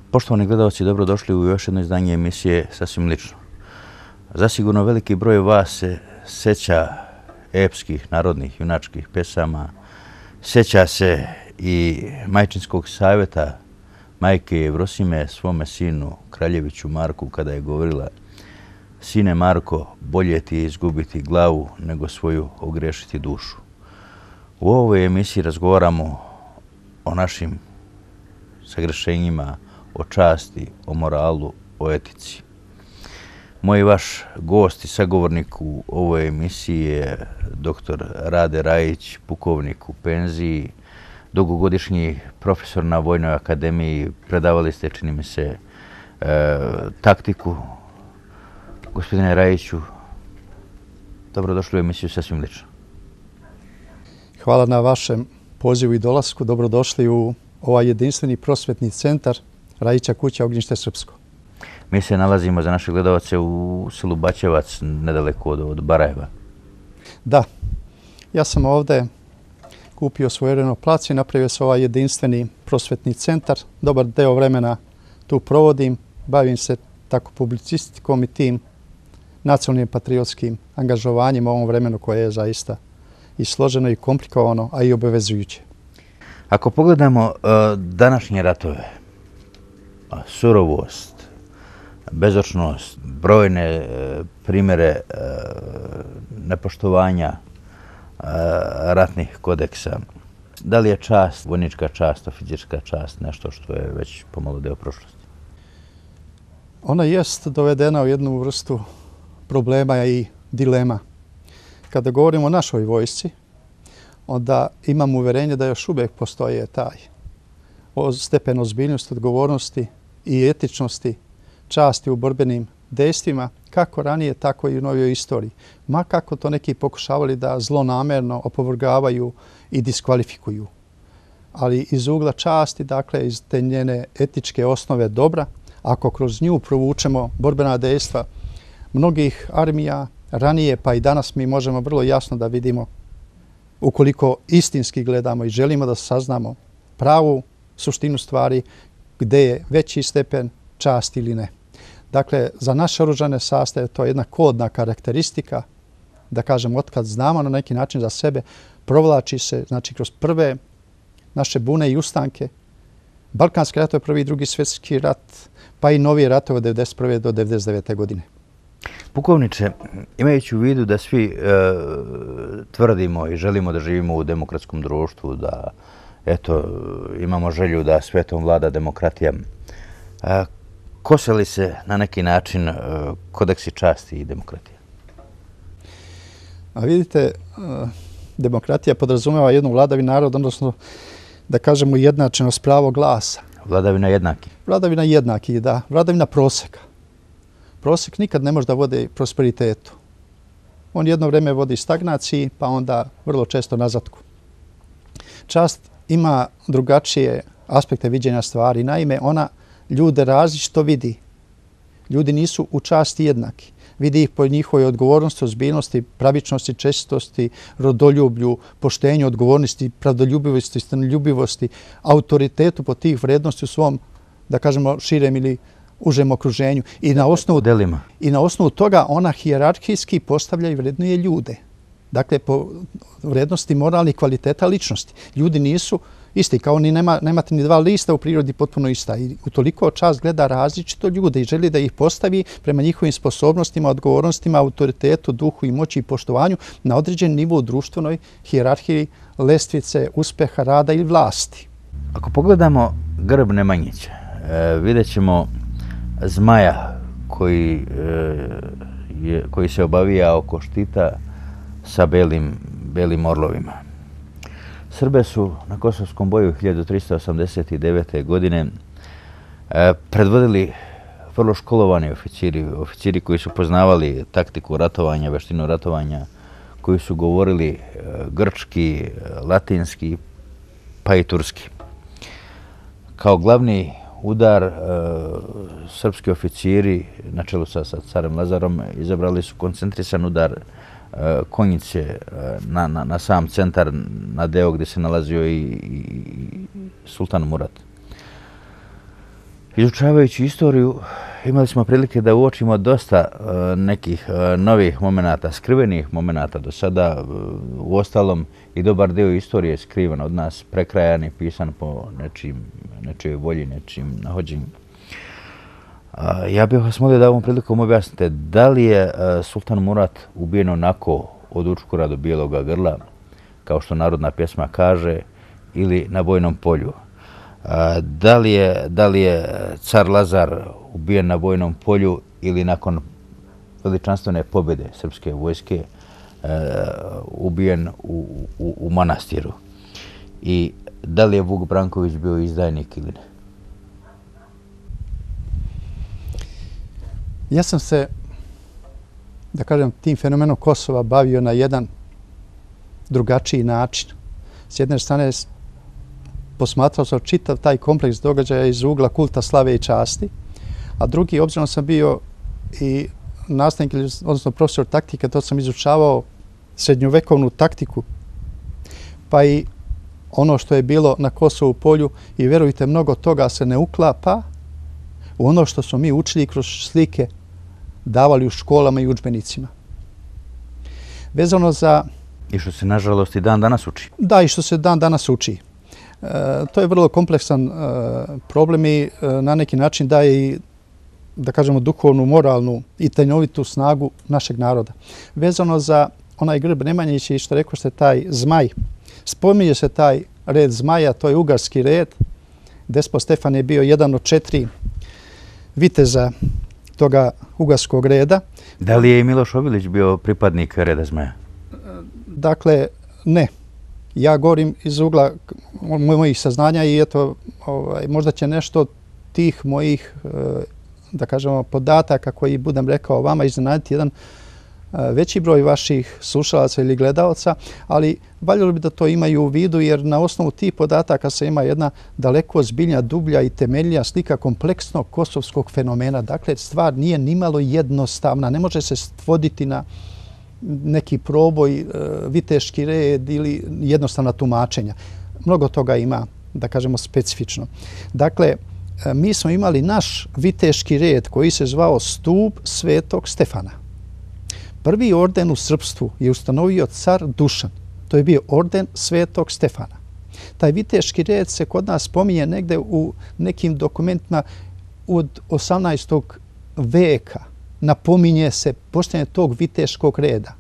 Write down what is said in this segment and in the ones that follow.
Poštovani gledalci, dobrodošli u još jedno izdanje emisije Sasvim lično. Zasigurno veliki broj vas se sjeća epskih, narodnih, junačkih pesama, sjeća se i majčinskog savjeta majke Jevrosime svome sinu Kraljeviću Marku kada je govorila: "Sine Marko, bolje ti je izgubiti glavu nego svoju ogrešiti dušu." U ovoj emisiji razgovaramo o našim sagrešenjima, o časti, o moralu, o etici. Moj vaš gost i sagovornik u ovoj emisiji je dr. Rade Rajić, pukovnik u penziji, dugogodišnji profesor na Vojnoj akademiji, predavali ste, čini mi se, taktiku. Gospodine Rajiću, dobrodošli u emisiju Sasvim lično. Hvala na vašem pozivu i dolasku. Dobrodošli u ovaj jedinstveni prosvetni centar Rajića kuća Ognjište Srpsko. Mi se nalazimo za naše gledalce u selu Bačevac, nedaleko od Barajeva. Da, ja sam ovdje kupio svojevremeno plac i napravio se ovaj jedinstveni prosvetni centar. Dobar deo vremena tu provodim, bavim se tako publicistikom i tim nacionalnim patriotskim angažovanjem u ovom vremenu koje je zaista i složeno i komplikovano, a i obavezujuće. Ako pogledamo današnje ratove, surovost, bezočnost, brojne primjere nepoštovanja ratnih kodeksa, da li je čast, vojnička čast, oficirska čast, nešto što je već pomalo deo prošlosti? Ona jest dovedena u jednu vrstu problema i dilema. Kada govorimo o našoj vojsci, onda imam uverenje da još uvijek postoje taj stepen ozbiljnosti, odgovornosti i etičnosti, časti u borbenim dejstvima, kako ranije, tako i u novijoj istoriji. Ma kako to neki pokušavali da zlonamerno opovrgavaju i diskvalifikuju. Ali iz ugla časti, dakle iz te njene etičke osnove dobra, ako kroz nju provučemo borbena dejstva mnogih armija, ranije pa i danas, mi možemo vrlo jasno da vidimo, ukoliko istinski gledamo i želimo da saznamo pravu suštinu stvari, gde je veći stepen časti ili ne. Dakle, za naše oružane sastave to je jedna kodna karakteristika, da kažem, otkad znamo na neki način za sebe, provlači se, znači, kroz prve naše bune i ustanke, Balkanski rat, prvi i drugi svjetski rat, pa i novi ratove od 1991. do 1999. godine. Pukovniče, imajući u vidu da svi tvrdimo i želimo da živimo u demokratskom društvu, da imamo želju da svetom vlada demokratija, kose li se na neki način kodeksi časti i demokratije? A vidite, demokratija podrazumeva jednu vladavinu naroda, odnosno da kažemo ujednačenost pravo glasa. Vladavina jednaki. Vladavina jednaki, da. Vladavina proseka. Prosek nikad ne može da vodi prosperitetu. On jedno vrijeme vodi stagnaciji, pa onda vrlo često nazadku. Čast ima drugačije aspekte viđenja stvari. Naime, ona ljude različito vidi. Ljudi nisu u časti jednaki. Vidi ih po njihovoj odgovornosti, ozbiljnosti, pravičnosti, čestitosti, rodoljublju, poštenju, odgovornosti, pravdoljubivosti, stanoljubivosti, autoritetu po tih vrednosti u svom, da kažemo, širem ili užem okruženju. I na osnovu toga ona hijerarhijski postavlja i vrednuje ljude. Dakle, po vrednosti moralnih kvaliteta ličnosti. Ljudi nisu isti, kao ni nemate ni dva lista u prirodi potpuno ista. I utoliko čast gleda različito ljude i želi da ih postavi prema njihovim sposobnostima, odgovornostima, autoritetu, duhu i moći i poštovanju na određen nivo u društvenoj hijerarhiji lestvice, uspeha, rada ili vlasti. Ako pogledamo grb Nemanjića, vidjet ćemo zmaja koji se obavija oko štita sa belim orlovima. Srbe su na Kosovskom boju 1389. godine predvodili vrlo školovani oficiri koji su poznavali taktiku ratovanja, veštinu ratovanja, koji su govorili grčki, latinski, pa i turski. Kao glavni udar srpski oficiri na čelu sa carem Lazarom izabrali su koncentrisan udar konjice na sam centar, na deo gdje se nalazio i sultan Murat. Izučavajući istoriju, imali smo prilike da uočimo dosta nekih novih momenata, skrivenih momenata do sada. Uostalom, i dobar dio istorije je skriven od nas, prekrajan i pisan po nečijoj volji, nečijim nahođenju. Ja bih vas molio da ovom prilikom objasnite da li je Sultan Murat ubijen onako od učkura do bijeloga grla, kao što narodna pjesma kaže, ili na bojnom polju. Da li je car Lazar ubijen na bojnom polju ili nakon veličanstvene pobjede srpske vojske ubijen u manastiru? I da li je Vuk Branković bio izdajnik ili ne? Ja sam se, da kažem, tim fenomenom Kosova bavio na jedan drugačiji način. S jedne strane, posmatrao sam čitav taj kompleks događaja iz ugla kulta slave i časti, a drugi, obzirom sam bio i nastavnik, odnosno profesor taktike, to sam izučavao srednjovekovnu taktiku, pa i ono što je bilo na Kosovu polju, i vjerujte, mnogo toga se ne uklapa u ono što smo mi učili kroz slike davali u školama i udžbenicima. Vezano za... I što se, nažalost, i dan danas uči. Da, i što se dan danas uči. To je vrlo kompleksan problem i na neki način daje i, da kažemo, duhovnu, moralnu i tajnovitu snagu našeg naroda. Vezano za onaj grb Nemanjića i što rekao ste, taj zmaj. Spominje se taj red zmaja, to je ugarski red. Despot Stefan je bio jedan od 4 viteza toga ugarskog reda. Da li je i Miloš Obilić bio pripadnik reda zmaja? Dakle, ne. Ja govorim iz ugla mojih saznanja i eto, možda će nešto tih mojih, da kažemo, podataka koji budem rekao vama iznenaditi jedan veći broj vaših slušalaca ili gledalaca, ali valjalo bi da to imaju u vidu, jer na osnovu tih podataka se ima jedna daleko ozbiljnija, dublja i temeljnija slika kompleksnog kosovskog fenomena. Dakle, stvar nije nimalo jednostavna, ne može se svoditi na neki proboj, viteški red ili jednostavna tumačenja. Mnogo toga ima, da kažemo, specifično. Dakle, mi smo imali naš viteški red koji se zvao Stup Svetog Stefana. Prvi orden u srpstvu je ustanovio car Dušan. To je bio orden Svetog Stefana. Taj viteški red se kod nas spominje negde u nekim dokumentima od 18. veka. Napominje se postojanje tog viteškog reda.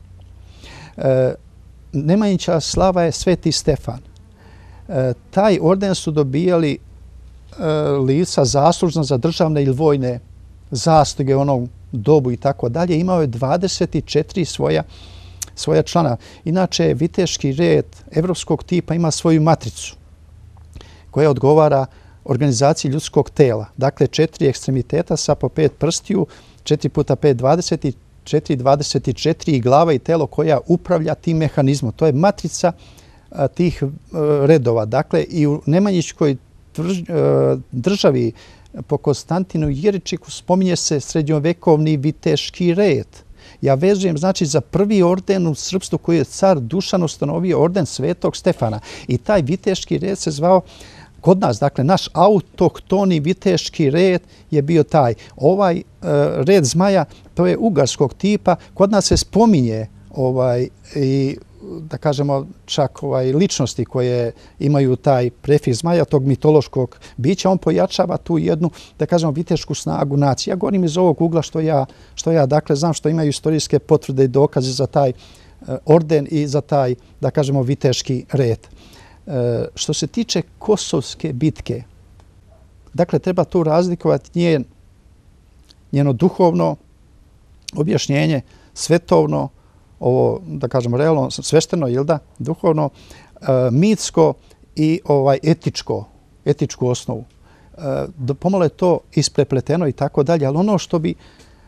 Nemanjića slava je Sveti Stefan. Taj orden su dobijali lica zaslužna za državne ili vojne zasluge u onom dobu i tako dalje. Imao je 24 svoja člana. Inače, viteški red evropskog tipa ima svoju matricu koja odgovara organizaciji ljudskog tela. Dakle, 4 ekstremiteta sa po 5 prstiju, 4 puta 5, 24, 24 i glava i telo koja upravlja tim mehanizmom. To je matrica tih redova. Dakle, i u Nemanjićkoj državi po Konstantinu Jeričiku spominje se srednjovekovni viteški red. Ja vezujem, znači, za prvi orden u srpstvu koji je car Dušan ustanovio, orden Svetog Stefana. I taj viteški red se zvao kod nas, dakle, naš autohtoni viteški red je bio taj. Ovaj red zmaja, to je ugarskog tipa, kod nas se spominje i, da kažemo, čak ličnosti koje imaju taj prefiks zmaja, tog mitološkog bića, on pojačava tu jednu, da kažemo, vitešku snagu nacije. Ja govorim iz ovog ugla što ja, dakle, znam što imaju istorijske potvrde i dokaze za taj orden i za taj, da kažemo, viteški red. Što se tiče Kosovske bitke, dakle, treba tu razlikovati njeno duhovno objašnjenje, svetovno, ovo, da kažemo, realno, svešteno, jel da, duhovno, mitsko i etičku osnovu. Pomalo je to isprepleteno i tako dalje, ali ono što bi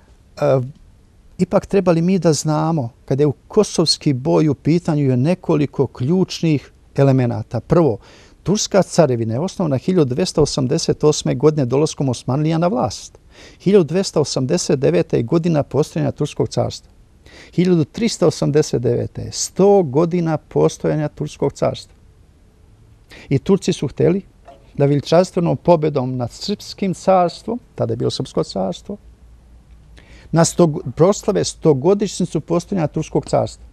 ipak trebali mi da znamo, kada je u kosovski boj u pitanju je nekoliko ključnih elemenata. Prvo, Turska carevina je osnovana 1288. godine dolaskom Osmanlija na vlast. 1289. godina postojanja Turskog carstva. 1389. 100 godina postojanja Turskog carstva. I Turci su htjeli da veličanstvenom pobjedom nad srpskim carstvom, tada je bilo srpsko carstvo, na proslave 100-godišnjicu postojanja Turskog carstva.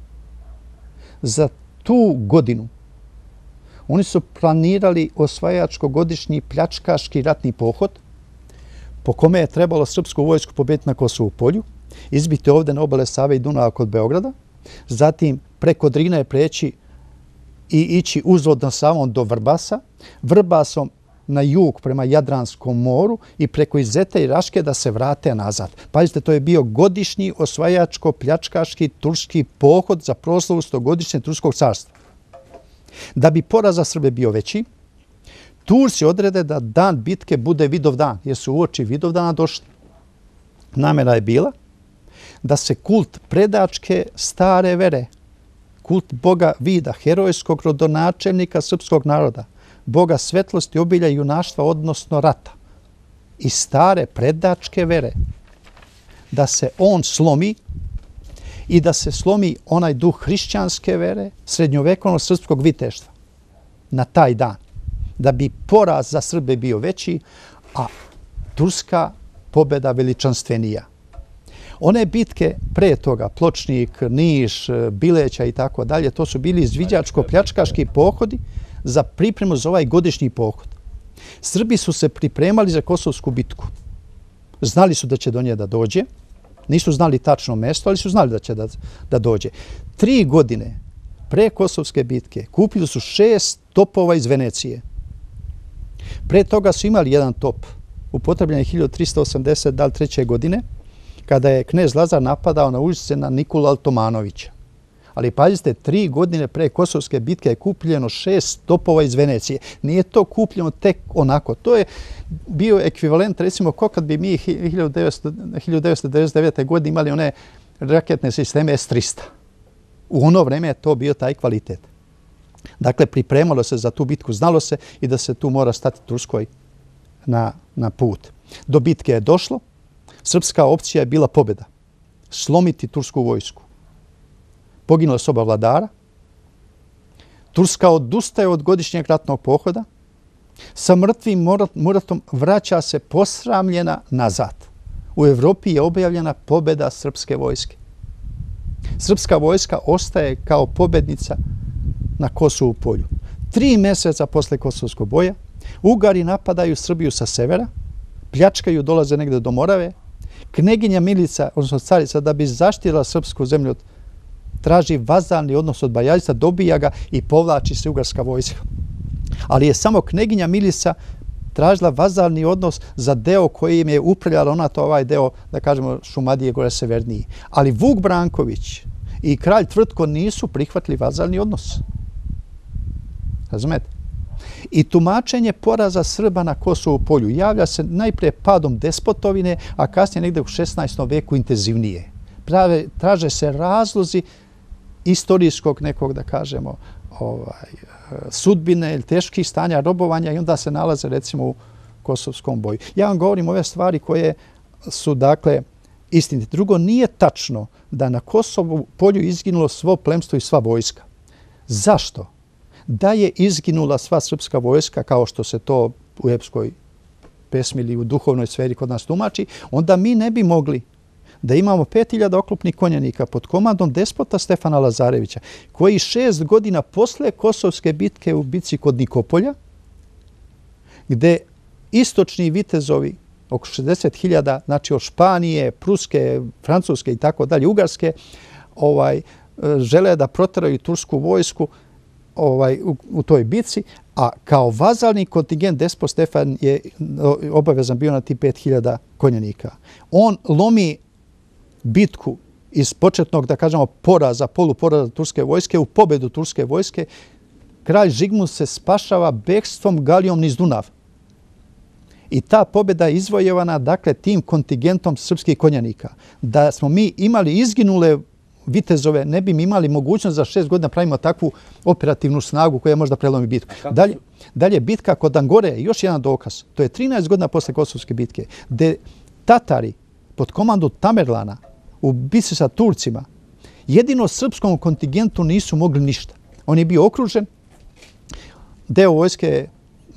Za tu godinu oni su planirali osvajačko-godišnji pljačkaški ratni pohod po kome je trebalo srpsku vojsku pobjediti na Kosovu polju, izbiti ovdje na obale Save i Dunava kod Beograda, zatim preko Drine preći i ići uzvodno Savom do Vrbasa, Vrbasom na jug prema Jadranskom moru i preko Izete i Raške da se vrate nazad. Pazite, to je bio godišnji osvajačko-pljačkaški turski pohod za proslavu 100-godišnje Turskog carstva. Da bi poraz za Srbe bio veći, Turci odrede da dan bitke bude Vidovdan, jer su uoči Vidovdana došli. Namjera je bila da se kult predačke stare vere, kult boga Vida, herojskog rodonačelnika srpskog naroda, boga svetlosti, obilja i junaštva, odnosno rata, i stare predačke vere, da se on slomi i da se slomi onaj duh hrišćanske vere, srednjovekovnog srpskog viteštva na taj dan, da bi poraz za Srbe bio veći, a turska pobjeda veličanstvenija. One bitke pre toga, Pločnik, Niš, Bileća i tako dalje, to su bili izviđačko-pljačkaški pohodi za pripremu za ovaj godišnji pohod. Srbi su se pripremali za Kosovsku bitku. Znali su da će do nje da dođe, nisu znali tačno mesto, ali su znali da će da dođe. 3 godine pre Kosovske bitke kupili su 6 topova iz Venecije. Pre toga su imali jedan top, upotrebljen je 1383. godine, kada je knez Lazar napadao na ulice na Nikolu Altomanovića. Ali pazite, 3 godine pre Kosovske bitke je kupljeno 6 topova iz Venecije. Nije to kupljeno tek onako. To je bio ekvivalent, recimo, ko kad bi mi 1999. godine imali one raketne sisteme S-300. U ono vreme je to bio taj kvalitet. Dakle, pripremalo se za tu bitku, znalo se i da se tu mora stati Turskoj na put. Do bitke je došlo. Srpska opcija je bila pobjeda. Slomiti tursku vojsku. Poginula su oba vladara. Turska odustaje od godišnjeg ratnog pohoda. Sa mrtvim Muratom vraća se posramljena nazad. U Evropi je objavljena pobjeda srpske vojske. Srpska vojska ostaje kao pobjednica na Kosovu polju. 3 mjeseca posle Kosovskog boja Ugari napadaju Srbiju sa severa, pljačkaju, dolaze negde do Morave. Kneginja Milica, odnosno carica, da bi zaštitila srpsku zemlju, traži vazalni odnos od Bajalica, dobija ga i povlači se ugarska vojska. Ali je samo kneginja Milica tražila vazalni odnos za deo koji im je upravljala, ona to ovaj deo, da kažemo, Šumadije gore severniji. Ali Vuk Branković i kralj Tvrtko nisu prihvatili vazalni odnos. Razumete? I tumačenje poraza Srba na Kosovu polju javlja se najprije padom despotovine, a kasnije negde u 16. veku intenzivnije. Traže se razlozi istorijskog nekog, da kažemo, sudbine ili teških stanja, robovanja, i onda se nalaze recimo u Kosovskom boju. Ja vam govorim ove stvari koje su, dakle, istinite. Drugo, nije tačno da na Kosovu polju izginulo svo plemstvo i sva vojska. Zašto? Da je izginula sva srpska vojska, kao što se to u epskoj pesmi ili u duhovnoj sferi kod nas tumači, onda mi ne bi mogli da imamo 5000 oklopnih konjanika pod komandom despota Stefana Lazarevića, koji 6 godina posle Kosovske bitke u bitci kod Nikopolja, gde istočni vitezovi, oko 60.000, znači od Španije, Pruske, Francuske i tako dalje, Ugarske, žele da proteraju tursku vojsku u toj bitci, a kao vazalni kontingent despot Stefan je obavezan bio na ti 5000 konjanika. On lomi bitku iz početnog, da kažemo, poraza, poluporaza turske vojske u pobedu turske vojske. Kralj Žigmund se spašava bekstvom galijom niz Dunav. I ta pobjeda je izvojevana, dakle, tim kontingentom srpskih konjanika. Da smo mi imali izginule vitezove, ne bi mi imali mogućnost za 6 godina pravimo takvu operativnu snagu koja možda prelomi bitku. Dalje, bitka kod Angore je još jedan dokaz. To je 13 godina posle Kosovske bitke, gde Tatari pod komandom Tamerlana u bitci sa Turcima jedino srpskom kontingentu nisu mogli ništa. On je bio okružen, deo vojske je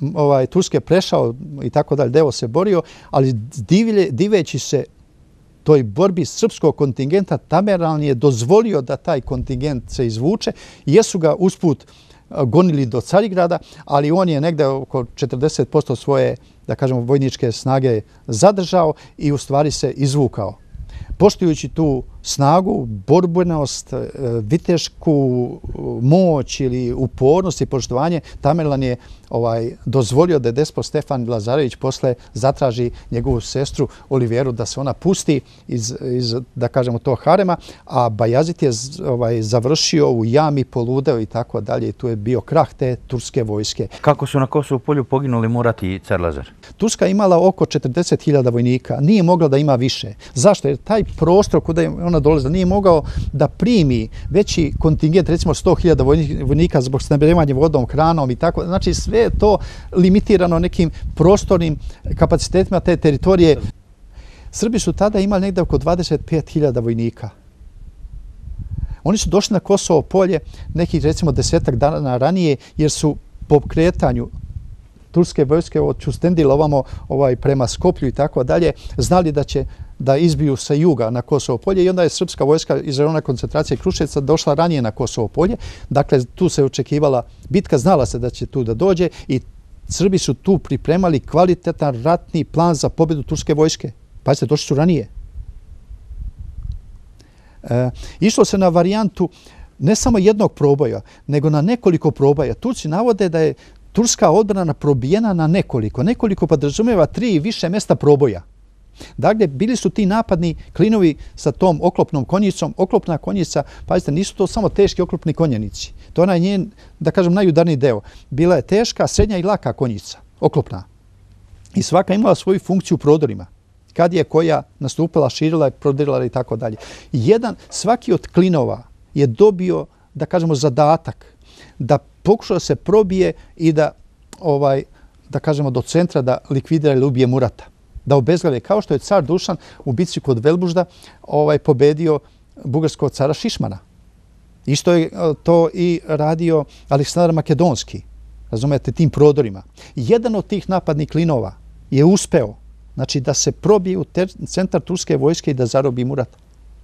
Turske prešao i tako dalje, deo se borio, ali diveći se toj borbi srpskog kontingenta, Tamerlan je dozvolio da taj kontingent se izvuče. Jesu ga usput gonili do Carigrada, ali on je negde oko 40% svoje, da kažemo, vojničke snage zadržao i u stvari se izvukao. Poštujući tu snagu, borbenost, vitešku moć ili upornost i poštovanje, Tamerlan je dozvolio da despot Stefan Lazarević posle zatraži njegovu sestru Oliveru da se ona pusti iz da kažemo, tog harema, a Bajazid je završio u jami, poludeo i tako dalje. I tu je bio krah te turske vojske. Kako su na Kosovu polju poginuli Murat i car Lazar? Turska imala oko 40.000 vojnika. Nije mogla da ima više. Zašto? Jer taj prostor kuda je ona dolazila nije mogao da primi veći kontingent, recimo 100.000 vojnika zbog snabdevanja vodom, hranom i tako. Znači sve je to limitirano nekim prostornim kapacitetima te teritorije. Srbi su tada imali negdje oko 25.000 vojnika. Oni su došli na Kosovo polje nekih recimo 10 dana ranije jer su po kretanju turske vojske od Ćustendila ovamo prema Skoplju i tako dalje znali da će da izbiju sa juga na Kosovo polje i onda je srpska vojska iz rajona koncentracije Kruševca došla ranije na Kosovo polje. Dakle, tu se očekivala bitka, znala se da će tu da dođe i Srbi su tu pripremali kvalitetan ratni plan za pobjedu turske vojske. Pazite, došli su ranije. Išlo se na varijantu ne samo jednog proboja, nego na nekoliko proboja. Turci navode da je turska odbrana probijena na nekoliko podrazumijeva 3 i više mjesta proboja. Dakle, bili su ti napadni klinovi sa tom oklopnom konjicom. Oklopna konjica, pazite, nisu to samo teški oklopni konjenici. To je onaj njen, da kažem, najudarniji deo. Bila je teška, srednja i laka konjica, oklopna. I svaka imala svoju funkciju u prodorima. Kad je koja nastupila, širila, prodirila i tako dalje. Svaki od klinova je dobio, da kažemo, zadatak da pokuša se probije i da kažemo, do centra da likvidira ili ubije Murata. Da obezglave, kao što je car Dušan u bitci kod Velbužda pobedio bugarskog cara Šišmana. Isto je to i radio Aleksandar Makedonski, razumijete, tim prodorima. Jedan od tih napadnih klinova je uspeo, znači da se probije u centar turske vojske i da zarobi Murata.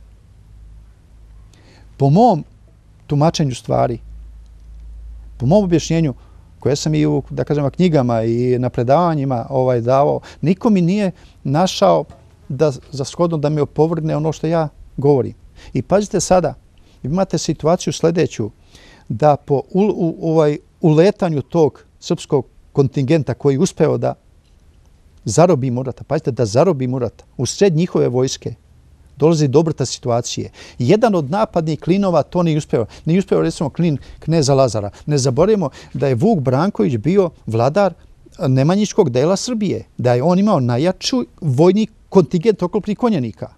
Po mom tumačenju stvari, po mom objašnjenju, koje sam i u, da kažem, knjigama i na predavanjima davao, niko mi nije našao za shodno da mi opovrgne ono što ja govorim. I pazite sada, imate situaciju sljedeću, da po uletanju tog srpskog kontingenta koji uspeo da zarobi Murata, pazite, da zarobi Murata u sred njihove vojske, dolazi do obrta situacije. Jedan od napadnih klinova to nije uspeo. Nije uspeo, recimo, klin kneza Lazara. Ne zaboravimo da je Vuk Branković bio vladar nemanjičkog dela Srbije. Da je on imao najjači vojni kontingent oklopnih konjanika.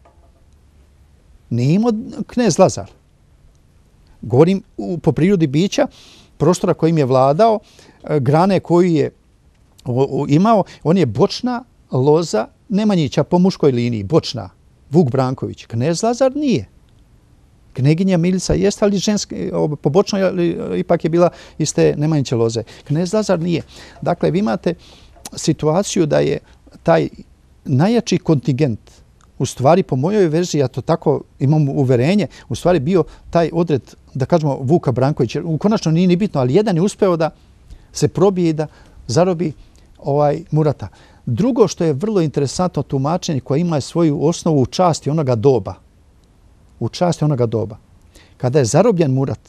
Nije imao knez Lazar. Govorim po prirodi bića, prostora kojim je vladao, grane koju je imao, on je bočna loza Nemanjića po muškoj liniji, bočna. Vuk Branković. Knez Lazar nije. Kneginja Milica jeste, ali po bočnoj ipak je bila iz te Nemanjiće loze. Knez Lazar nije. Dakle, vi imate situaciju da je taj najjači kontingent, u stvari, po mojoj verziji, ja to tako imam uverenje, u stvari bio taj odred, da kažemo, Vuka Brankovića. Konačno nije ni bitno, ali jedan je uspeo da se probije i da zarobi Murata. Drugo što je vrlo interesantno tumačenje koje ima svoju osnovu u časti onoga doba. U časti onoga doba. Kada je zarobljen Murat,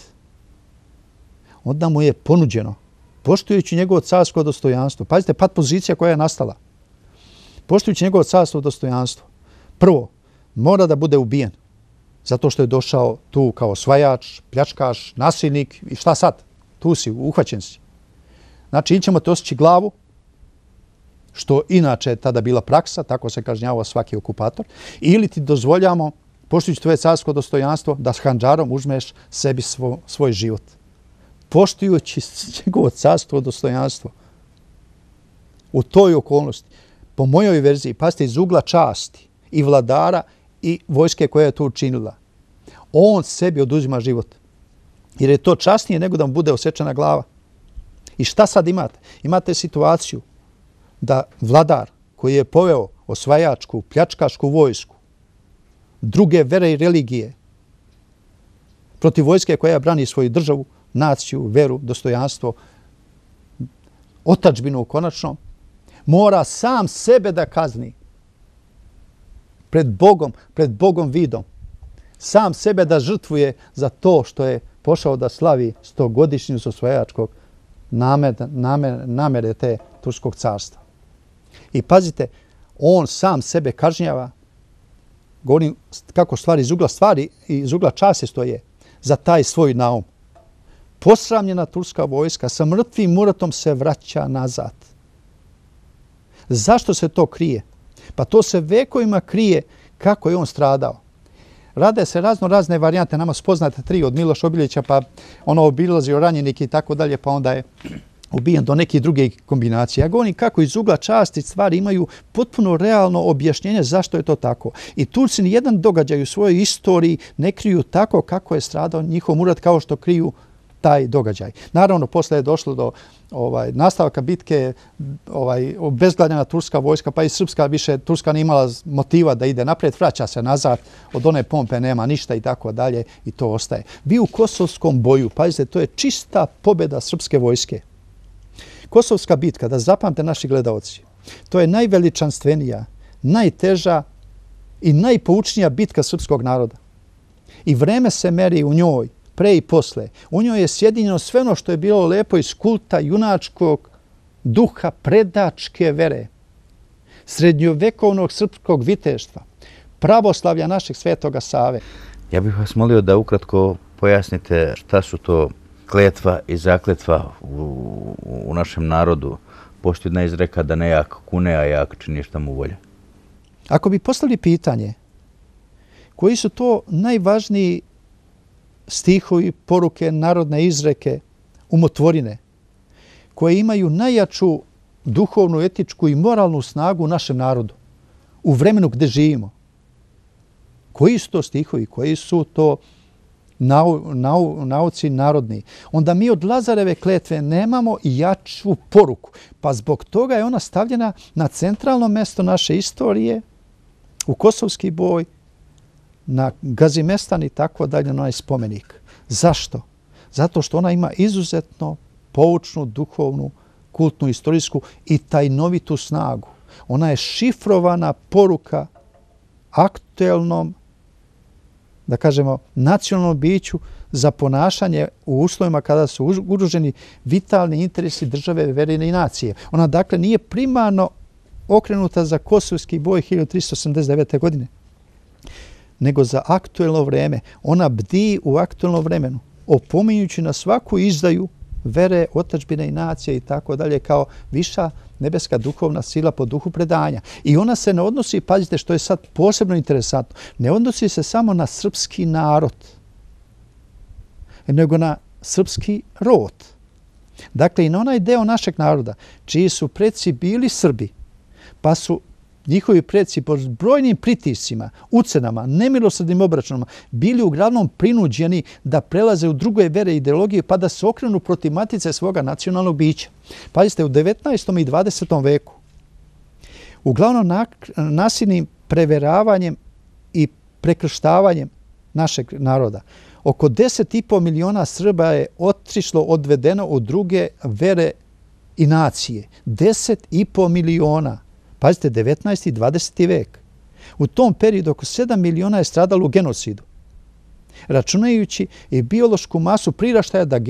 onda mu je ponuđeno, poštujući njegovo carsko dostojanstvo. Pazite, pat pozicija koja je nastala. Poštujući njegovo carsko dostojanstvo. Prvo, mora da bude ubijen. Zato što je došao tu kao osvajač, pljačkaš, nasilnik i šta sad? Tu si, uhvaćen si. Znači, ili ćemo te osjeći glavu, što inače je tada bila praksa, tako se kažnjavao svaki okupator, ili ti dozvoljamo, poštujući tvoje carsko dostojanstvo, da s handžarom uzmeš sebi svoj život. Poštujući njegovo carsko dostojanstvo. U toj okolnosti, po mojoj verziji, pazite, iz ugla časti i vladara i vojske koja je to učinila, on sebi oduzima život. Jer je to časnije nego da mu bude osečena glava. I šta sad imate? Imate situaciju da vladar koji je poveo osvajačku, pljačkašku vojsku, druge vere i religije, protiv vojske koja brani svoju državu, naciju, veru, dostojanstvo, otadžbinu konačno, mora sam sebe da kazni pred Bogom vidom. Sam sebe da žrtvuje za to što je pošao da slavi 100-godišnjicu osvajačkog namere te Turskog carstva. I pazite, on sam sebe kažnjava, govorim kako stvari iz ugla časti stoje, za taj svoj naum. Posramljena turska vojska sa mrtvim Muratom se vraća nazad. Zašto se to krije? Pa to se vekovima krije kako je on stradao. Rade se razne varijante, nama su poznate 3 od Miloša Obilića, pa ono obilazio ranjenik i tako dalje, pa onda je ubijen do nekih drugih kombinacija. Ja govorim kako iz ugla časti stvari imaju potpuno realno objašnjenje zašto je to tako. I Turci nijedan događaj u svojoj istoriji ne kriju tako kako je stradao njihov Murat kao što kriju taj događaj. Naravno, posle je došlo do nastavka bitke, obezglavljena turska vojska, pa i srpska više, Turska nije imala motiva da ide naprijed, vraća se nazad, od one pompe nema ništa i tako dalje i to ostaje. Vi u Kosovskom boju, pazite, to je čista pobjeda srpske vojske. Kosovska bitka, da zapamte naši gledaoci, to je najveličanstvenija, najteža i najpoučnija bitka srpskog naroda. I vreme se meri u njoj, pre i posle. U njoj je sjedinjeno sve ono što je bilo lepo iz kulta junačkog duha, predačke vere, srednjovekovnog srpskog viteštva, pravoslavlja našeg Svetoga Save. Ja bih vas molio da ukratko pojasnite šta su to kletva i zakletva u našem narodu. Postoji jedna izreka da nejak kune, a jak čini šta mu volja. Ako bi postavili pitanje koji su to najvažniji stihovi, poruke, narodne izreke, umotvorine, koje imaju najjaču duhovnu, etičku i moralnu snagu u našem narodu, u vremenu gdje živimo. Koji su to stihovi, koji su to nauci narodni? Onda mi od Lazareve kletve nemamo i jaču poruku. Pa zbog toga je ona stavljena na centralno mjesto naše istorije, u Kosovski boj, na Gazimestan i tako dalje, na onaj spomenik. Zašto? Zato što ona ima izuzetno poučnu, duhovnu, kultnu, istorijsku i tajnovitu snagu. Ona je šifrovana poruka aktuelnom, da kažemo, nacionalnom biću za ponašanje u uslovima kada su ugroženi vitalni interesi države, vere i nacije. Ona dakle nije primarno okrenuta za Kosovski boj 1389. godine, nego za aktuelno vreme. Ona bdi u aktuelnom vremenu, opominjući na svaku izdaju vere, otadžbine i nacije i tako dalje, kao viša nebeska duhovna sila po duhu predanja. I ona se ne odnosi, pazite što je sad posebno interesantno, ne odnosi se samo na srpski narod, nego na srpski rod. Dakle, i na onaj deo našeg naroda, čiji su preci bili Srbi, pa su njihovi preci pod brojnim pritiscima, ucenama, nemilosrdnim obračunama bili uglavnom prinuđeni da prelaze u druge vere i ideologije pa da se okrenu protiv matice svoga nacionalnog bića. Pazite, u 19. i 20. veku uglavnom nasilnim preveravanjem i prekrštavanjem našeg naroda oko 10,5 miliona Srba je otišlo, odvedeno u druge vere i nacije. 10,5 miliona. Pazite, 19. i 20. vek. U tom periodu oko 7 miliona je stradalo u genocidu. Računajući i biološku masu priraštaja da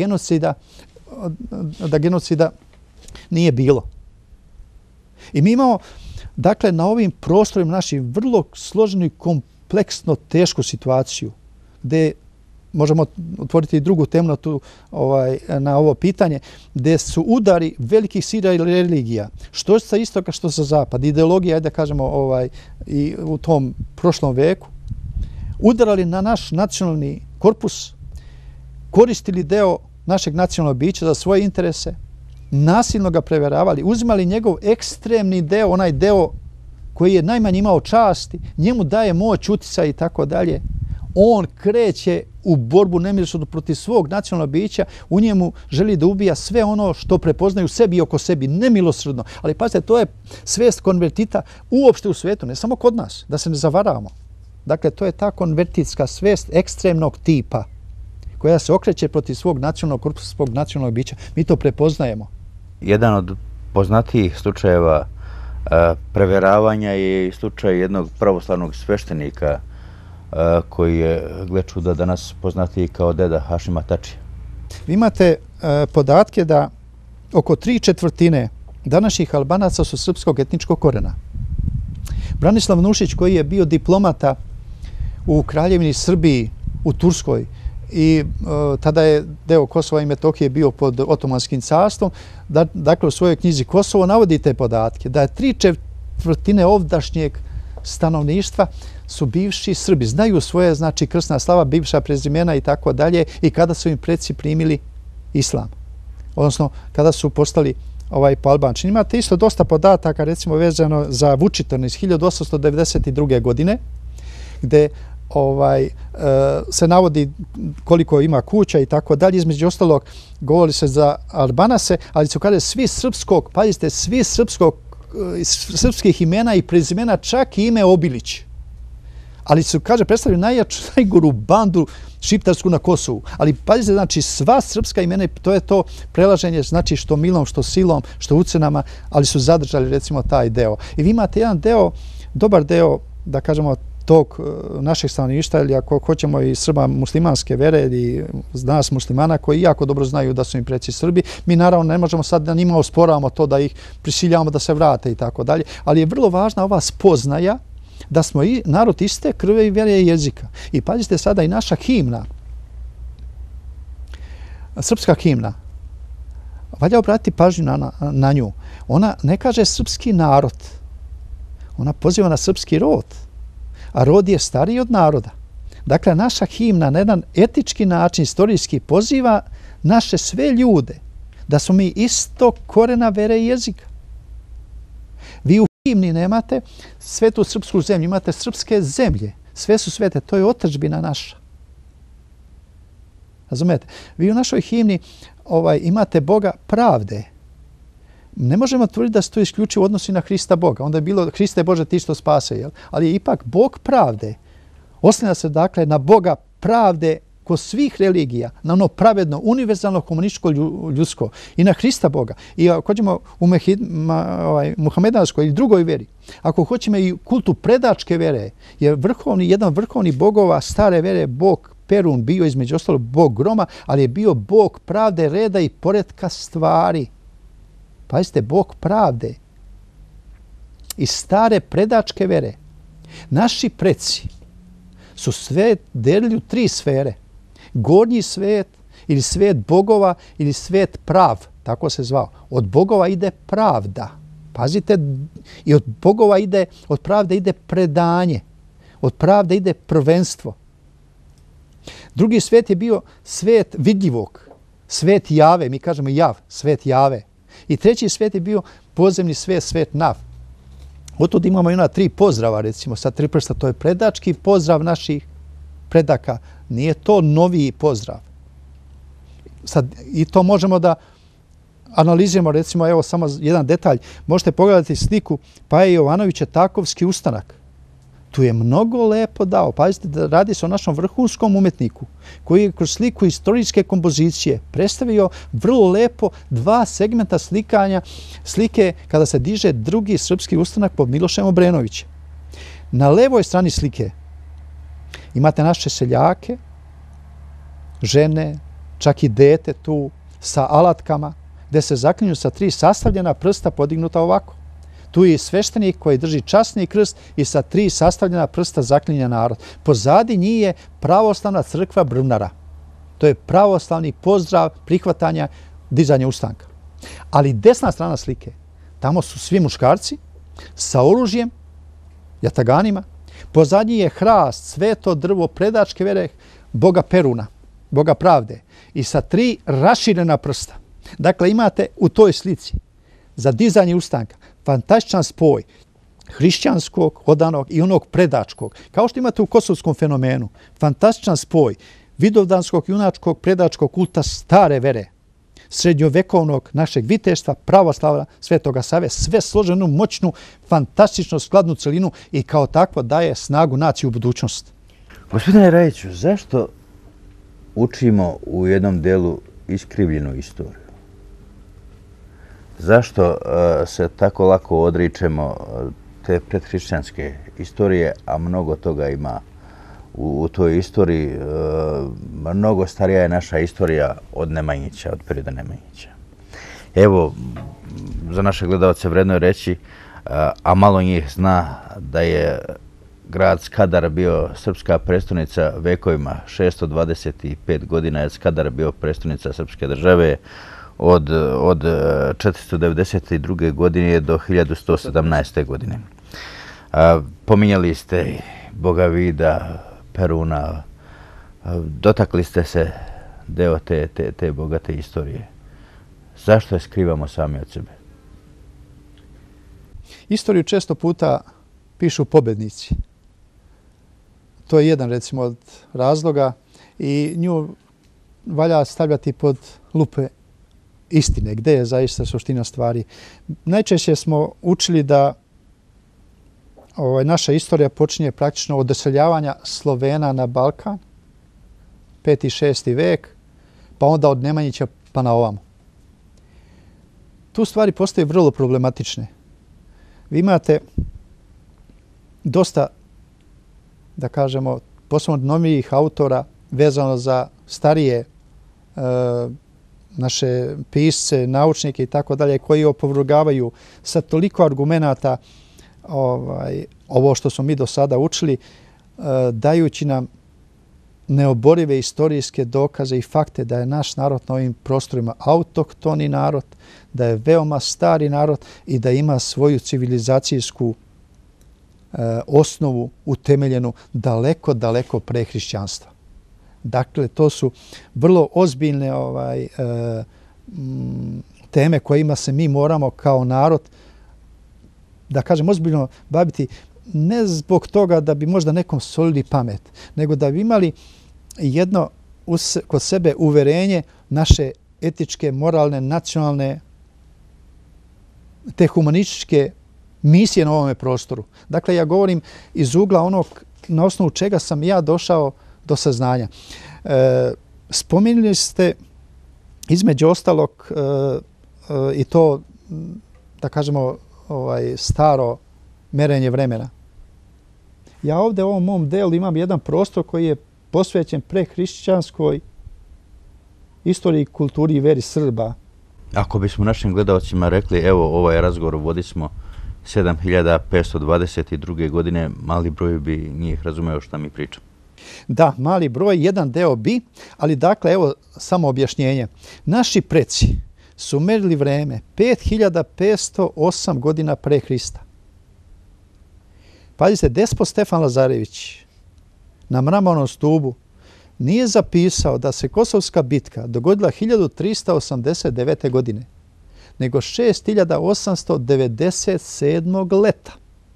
genocida nije bilo. I mi imamo, dakle, na ovim prostorima našim vrlo složenu i kompleksno tešku situaciju, gdje možemo otvoriti i drugu temu na ovo pitanje, gdje su udari velikih sila i religija, što sa istoka, što sa zapada, ideologija, ajde da kažemo, i u tom prošlom veku, udarali na naš nacionalni korpus, koristili deo našeg nacionalnog bića za svoje interese, nasilno ga preveravali, uzimali njegov ekstremni deo, onaj deo koji je najmanje imao časti, njemu daje moć, uticaj i tako dalje. On kreće u borbu nemilosrdnu protiv svog nacionalnog bića, u njemu želi da ubija sve ono što prepoznaju sebi i oko sebi, nemilosrdno. Ali pazite, to je svest konvertita uopšte u svetu, ne samo kod nas, da se ne zavaravamo. Dakle, to je ta konvertitska svest ekstremnog tipa koja se okreće protiv svog nacionalnog korpusa, svog nacionalnog bića. Mi to prepoznajemo. Jedan od poznatijih slučajeva preveravanja je slučaj jednog pravoslavnog sveštenika koji je, gle čuda, danas poznatiji kao deda Hašima Tačija. Vi imate podatke da oko 3/4 današnjih Albanaca su srpskog etničkog korena. Branislav Nušić, koji je bio diplomata u Kraljevini Srbiji, u Turskoj, i tada je deo Kosova i Metohije bio pod Otomanskim carstvom, dakle u svojoj knjizi Kosovo navodi te podatke, da je 3/4 ovdašnjeg stanovništva su bivši Srbi. Znaju svoje, znači, krsna slava, bivša prezimena i tako dalje, i kada su im preci primili islam. Odnosno, kada su postali po Albančini. Imate isto dosta podataka, recimo vezano za Vučitrn iz 1892. godine, gde se navodi koliko ima kuća i tako dalje. Između ostalog, govori se za Albanase, ali se kaže svi srpskog, pazite, svi srpskih imena i prezimena, čak i ime Obilić. Ali su, kaže, predstavljaju najgoru bandu šiptarsku na Kosovu. Ali pazite, znači, sva srpska imena, to je to prelaženje, znači, što milom, što silom, što ucenama, ali su zadržali, recimo, taj deo. I vi imate jedan deo, dobar deo, da kažemo, tog našeg stanovništva, ili ako hoćemo i Srba muslimanske vere ili nas muslimana koji jako dobro znaju da su im preci Srbi, mi naravno ne možemo sad da njima osporavamo to, da ih prisiljavamo da se vrate i tako dalje, ali je vrlo važna ova spoznaja da smo i narod iste krve i vere i jezika. I pazite sada i naša himna, srpska himna, valja obratiti pažnju na nju. Ona ne kaže srpski narod, ona poziva na srpski rod, a rod je stariji od naroda. Dakle, naša himna na jedan etički način, istorijski, poziva naše sve ljude da smo mi isto korena vere i jezika. Vi u himni nemate svetu srpsku zemlju, imate srpske zemlje. Sve su svete, to je otadžbina naša. Razumete? Vi u našoj himni imate Boga pravde. Ne možemo tvrditi da se to isključivo odnosi na Hrista Boga. Onda je bilo Hriste Bože ti što spase, jel? Ali je ipak Bog pravde. Oslanja se dakle na Boga pravde kod svih religija, na ono pravedno, univerzalno, komunističko, ljudsko i na Hrista Boga. I ako hoćemo u muhamedanskoj ili drugoj veri, ako hoćemo i kultu predačke vere, jer jedan vrhovni bogova stare vere, Bog Perun, bio između ostalog Bog groma, ali je bio Bog pravde, reda i poretka stvari. Pazite, Bog pravde i stare predačke vere. Naši preci su svet delili u 3 sfere. Gornji svet ili svet bogova ili svet prav, tako se zvao. Od bogova ide pravda. Pazite, i od bogova ide, od pravde ide predanje. Od pravde ide prvenstvo. Drugi svet je bio svet vidljivog, svet jave, mi kažemo jav, svet jave. I treći svet je bio podzemni svet, svet nav. Otud imamo i ona 3 pozdrava, recimo, sa 3 prsta. To je predački pozdrav naših predaka. Nije to noviji pozdrav. Sad, i to možemo da analiziramo, recimo, evo samo jedan detalj. Možete pogledati sliku Paje Jovanovića Takovski ustanak. Tu je mnogo lepo dao. Pazite, da radi se o našom vrhunskom umetniku koji je kroz sliku istorijske kompozicije predstavio vrlo lepo 2 segmenta slikanja, slike kada se diže drugi srpski ustanak pod Milošem Obrenovićem. Na levoj strani slike imate naše seljake, žene, čak i dete tu sa alatkama, gde se zaklinju sa 3 sastavljena prsta podignuta ovako. Tu je sveštenik koji drži časni krst i sa 3 sastavljena prsta zaklinja narod. Pozadi njih je pravoslavna crkva Brvnara. To je pravoslavni pozdrav prihvatanja, dizanja ustanka. Ali desna strana slike, tamo su svi muškarci sa oružjem, jataganima. Pozadnji je hrast, sveto drvo, predačke vere, Boga Peruna, Boga pravde. I sa 3 raširena prsta. Dakle, imate u toj slici za dizanje ustanka fantastičan spoj hrišćanskog, odanog i onog predačkog. Kao što imate u kosovskom fenomenu. Fantastičan spoj vidovdanskog, junačkog, predačkog kulta stare vere, srednjovekovnog našeg viteštva, pravoslavlja Svetoga Save, sve složenu, moćnu, fantastično skladnu celinu i kao takvo daje snagu naciji u budućnost. Gospodine Rajiću, zašto učimo u jednom delu iskrivljenu istoriju? Zašto se tako lako odričemo te predhrišćanske istorije, a mnogo toga ima u toj istoriji? Mnogo starija je naša istorija od Nemanjića, od perioda Nemanjića. Evo, za naše gledalce vredno je reći, a malo njih zna da je grad Skadar bio srpska prestolnica vekovima. 625 godina je Skadar bio prestolnica srpske države od 492. godine do 1117. godine. Pominjali ste Boga Vida, Peruna, dotakli ste se deo te bogate istorije. Zašto je skrivamo sami od sebe? Istoriju često puta pišu pobednici. To je jedan, recimo, od razloga i nju valja stavljati pod lupe istine, gde je zaista suština stvari. Najčešće smo učili da naša istorija počinje praktično od doseljavanja Slovena na Balkan, 5. i 6. vek, pa onda od Nemanjića pa na ovamo. Tu stvari postaju vrlo problematične. Vi imate dosta, da kažemo, posebno novijih autora vezano za starije naše pisce, naučnike i tako dalje, koji opovrgavaju sa toliko argumenata ovo što smo mi do sada učili, dajući nam neoborive istorijske dokaze i fakte da je naš narod na ovim prostorima autohtoni narod, da je veoma stari narod i da ima svoju civilizacijsku osnovu utemeljenu daleko, daleko pre hrišćanstva. Dakle, to su vrlo ozbiljne teme kojima se mi moramo kao narod, da kažem, ozbiljno baviti, ne zbog toga da bi možda nekom solili pamet, nego da bi imali jedno kod sebe uverenje naše etičke, moralne, nacionalne, te humanističke misije na ovome prostoru. Dakle, ja govorim iz ugla onog na osnovu čega sam ja došao do saznanja. Spominjali ste između ostalog i to, da kažemo, staro merenje vremena. Ja ovdje u ovom mom delu imam jedan prostor koji je posvećen prehrišćanskoj istoriji, kulturi i veri Srba. Ako bismo našim gledalcima rekli, evo, ovaj razgovor vodi smo 7522. godine, mali broj bi njih razumeo šta mi pričamo. Da, mali broj, jedan deo bi, ali dakle, evo samo objašnjenje. Naši preci su merili vreme 5508 godina pre Hrista. Pazite, despot Stefan Lazarević na mramornom stubu nije zapisao da se Kosovska bitka dogodila 1389. godine, nego 6897. leta.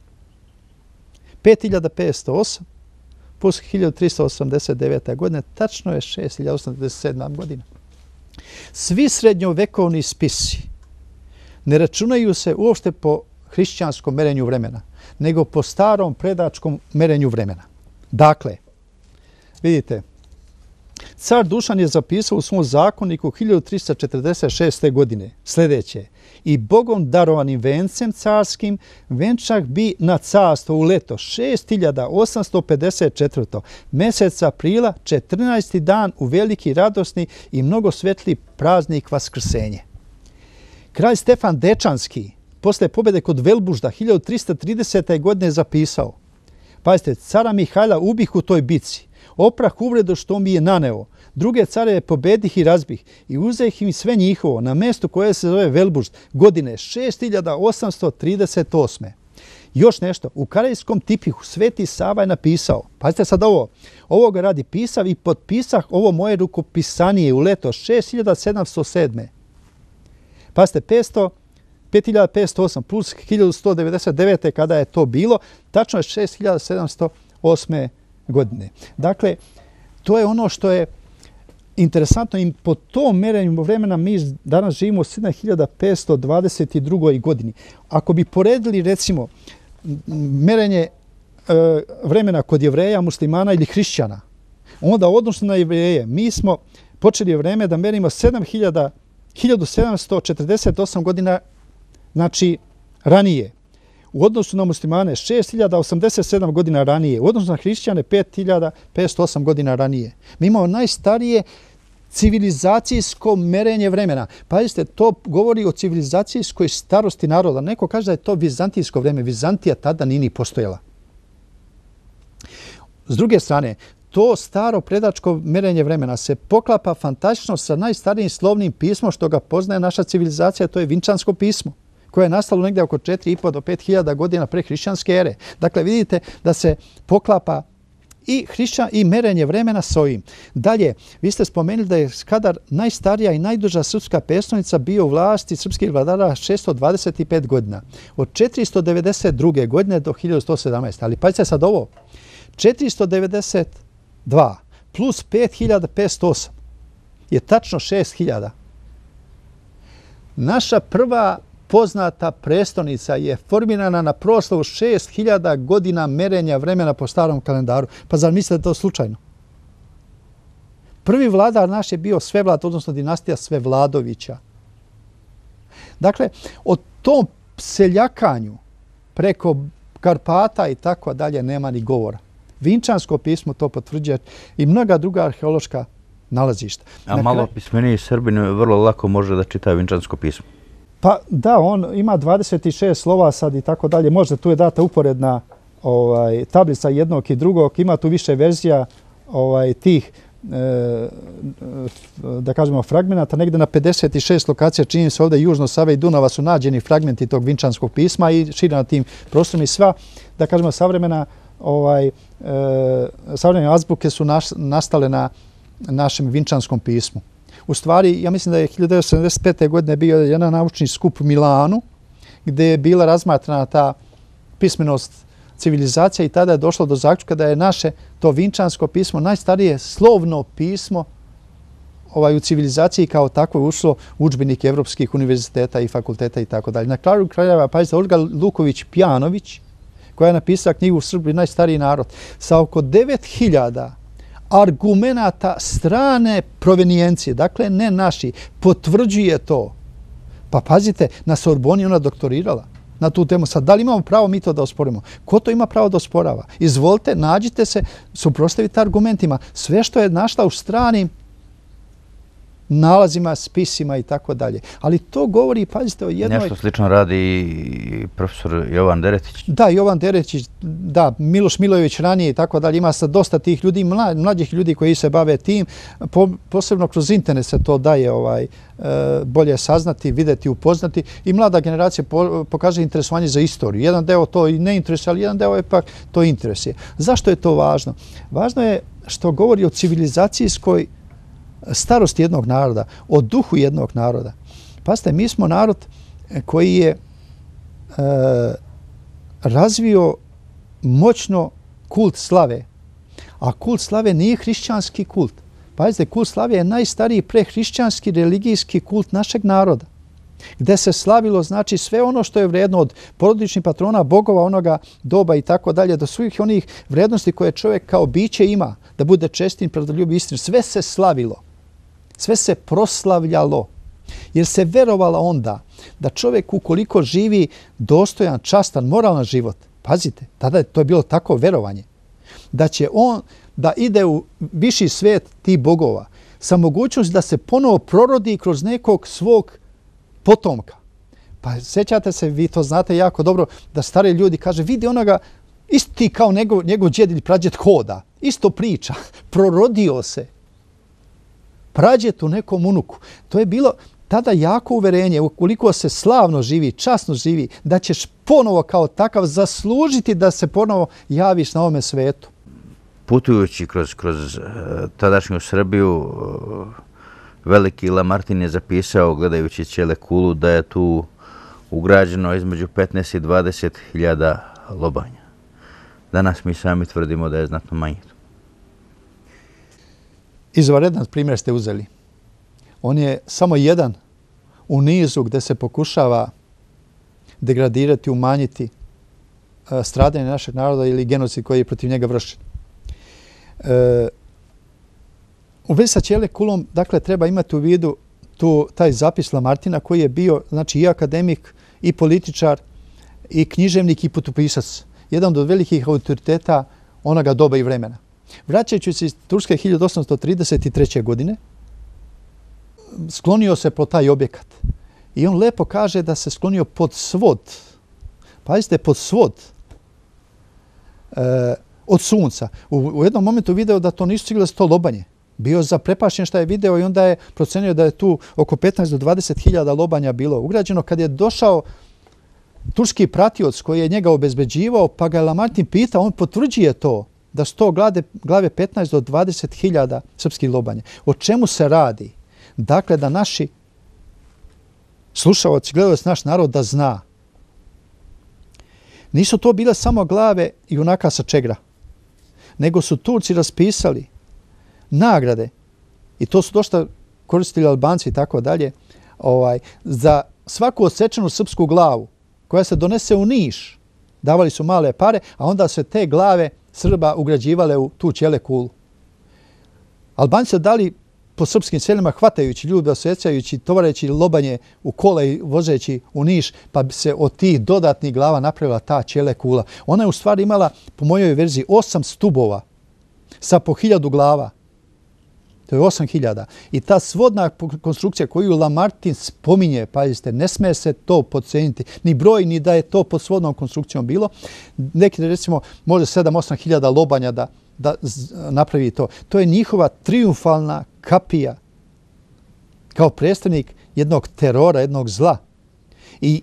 5508 plus 1389. godine, tačno je 6897. godina. Svi srednjovekovni spisi ne računaju se uopšte po hrišćanskom merenju vremena, nego po starom predačkom merenju vremena. Dakle, vidite, car Dušan je zapisao u svom zakoniku 1346. godine sljedeće: i Bogom darovanim vencem carskim venčak bi na carstvo u leto 6854. meseca aprila, 14. dan u veliki radosni i mnogo svetli praznik Vaskrsenje. Kralj Stefan Dečanski posle pobjede kod Velbužda 1330. godine zapisao: pazite, cara Mihajla ubih u toj bici, oprah uvredu što mi je naneo, druge careve pobedih i razbih i uzeh im sve njihovo na mestu koje se zove Velbužd godine 6838. Još nešto, u Karejskom tipihu Sveti Sava je napisao, pazite sad ovo ga radi pisav i potpisah ovo moje rukopisanije u leto 6707. Pazite, 5508 plus 1199. kada je to bilo, tačno je 6708. godine. Dakle, to je ono što je interesantno i po tom merenju vremena mi danas živimo u 7522. godini. Ako bi poredili recimo merenje vremena kod Jevreja, muslimana ili hrišćana, onda odnosno na Jevreje mi smo počeli vreme da merimo 1748 godina, znači ranije. U odnosu na muslimane 6087 godina ranije. U odnosu na hrišćane 5508 godina ranije. Mi imamo najstarije civilizacijsko merenje vremena. Pazite, to govori o civilizacijskoj starosti naroda. Neko kaže da je to vizantijsko vreme. Vizantija tada nije ni postojala. S druge strane, to staro predačko merenje vremena se poklapa fantastično sa najstarijim slovnim pismom što ga poznaje naša civilizacija, to je Vinčansko pismo, koje je nastalo negdje oko 4.500 do 5.000 godina pre hrišćanske ere. Dakle, vidite da se poklapa i merenje vremena s ovim. Dalje, vi ste spomenuli da je Skadar najstarija i najduža srpska prestolnica bio u vlasti srpskih vladara 625 godina. Od 492. godine do 1117. Ali pazite sad ovo. 492 plus 5508 je tačno 6000. Naša prva poznata prestolnica je formirana na proslavu 6000 godina merenja vremena po starom kalendaru. Pa zar mislite da je to slučajno? Prvi vladar naš je bio Svevlad, odnosno dinastija Svevladovića. Dakle, o tom seljakanju preko Karpata i tako dalje nema ni govora. Vinčansko pismo to potvrđuje i mnoga druga arheološka nalazišta. A malo pismeniji Srbin vrlo lako može da čita Vinčansko pismo. Pa da, on ima 26 slova sad i tako dalje. Možda tu je data uporedna tablica jednog i drugog. Ima tu više verzija tih, da kažemo, fragmenata. Negdje na 56 lokacija, čini se ovdje južno Save i Dunava, su nađeni fragmenti tog Vinčanskog pisma i šire na tim prostorima. I sva, da kažemo, savremene azbuke su nastale na našem Vinčanskom pismu. U stvari, ja mislim da je 1975. godine bio jedan naučni skup u Milanu gdje je bila razmatrana ta pismenost civilizacija i tada je došlo do zaključka da je naše to Vinčansko pismo najstarije slovno pismo u civilizaciji kao takvo ušlo u udžbenike evropskih univerziteta i fakulteta i tako dalje. Na kraju krajeva, pazite, Olga Luković-Pjanović, koja je napisala knjigu Srbi najstariji narod, sa oko 9000 argumenata strane provenijencije, dakle ne naši, potvrđuje to. Pa pazite, na Sorboni ona doktorirala na tu temu. Sad, da li imamo pravo mi to da osporimo? Ko to ima pravo da osporava? Izvolite, nađite se, suprotstavite argumentima. Sve što je našla u stranim nalazima, spisima i tako dalje. Ali to govori, pazite, o jednoj... Nešto slično radi i profesor Jovan Deretić. Da, Jovan Deretić, da, Miloš Milojević ranije i tako dalje. Ima sad dosta tih ljudi, mlađih ljudi koji se bave tim. Posebno kroz internet se to daje bolje saznati, vidjeti, upoznati. I mlada generacija pokaže interesovanje za istoriju. Jedan deo to i ne interesuje, ali jedan deo ipak to interesuje. Zašto je to važno? Važno je što govori o civilizacijskoj starosti jednog naroda, o duhu jednog naroda. Pazite, mi smo narod koji je razvio moćno kult slave. A kult slave nije hrišćanski kult. Pazite, kult slave je najstariji prehrišćanski religijski kult našeg naroda. Gde se slavilo, znači, sve ono što je vredno od porodičnih patrona, bogova onoga doba i tako dalje, do svih onih vrednosti koje čovjek kao biće ima, da bude čestin, pravdoljubiv, istin. Sve se slavilo. Sve se proslavljalo. Jer se verovalo onda da čovjek ukoliko živi dostojan, častan, moralan život, pazite, tada je to bilo tako verovanje, da će on da ide u viši svet tih bogova sa mogućnost da se ponovo prorodi kroz nekog svog potomka. Pa sjećate se, vi to znate jako dobro, da stari ljudi kaže, vidi onoga, isti kao njegov djed ili prađed hoda, isto priča, prorodio se. Prađet u nekom unuku. To je bilo tada jako uverenje, ukoliko se slavno živi, časno živi, da ćeš ponovo kao takav zaslužiti da se ponovo javiš na ovome svetu. Putujući kroz tadašnju Srbiju, veliki Lamartin je zapisao, gledajući cijele kulu, da je tu ugrađeno između 15 i 20 hiljada lobanja. Danas mi sami tvrdimo da je znatno manje. izvanredan primjer ste uzeli. On je samo jedan u nizu gdje se pokušava degradirati, umanjiti stradanje našeg naroda ili genocid koji je protiv njega vršen. U vezi sa Ćele kulom, dakle, treba imati u vidu taj zapis Lamartina koji je bio, znači, i akademik, i političar, i književnik, i putopisac. Jedan od velikih autoriteta onoga doba i vremena. Vraćajući se iz Turske 1833. godine, sklonio se po taj objekat. I on lepo kaže da se sklonio pod svod. Pazite, pod svod od sunca. U jednom momentu video da to nisu stigli to lobanje. Bio zaprepašten šta je video i onda je procenio da je tu oko 15 do 20.000 lobanja bilo ugrađeno. Kad je došao turski pratioc koji je njega obezbeđivao, pa ga je Lamartin pitao, on potvrđuje to, da su to glave 15 do 20.000 srpskih lobanja. O čemu se radi? Dakle, da naši slušaoci, gledalac, naš narod da zna. Nisu to bile samo glave junaka sa Čegra, nego su Turci raspisali nagrade, i to su dosta koristili Albanci i tako dalje, za svaku odsečenu srpsku glavu koja se donese u Niš, davali su male pare, a onda se te glave Srba ugrađivale u tu Ćele kulu. Albanci su dali po srpskim selima hvatajući ljude, osjećajući, tovareći lobanje u kola i vozeći u Niš, pa bi se od tih dodatnih glava napravila ta Ćele kula. Ona je u stvari imala, po mojoj verziji, 8 stubova sa po 1000 glava. To je 8000. I ta svodna konstrukcija koju Lamartin spominje, pazite, ne smije se to podceniti. Ni broj, ni da je to pod svodnom konstrukcijom bilo. Neki, recimo, može 7-8 hiljada lobanja da napravi to. To je njihova triumfalna kapija kao predstavnik jednog terora, jednog zla. I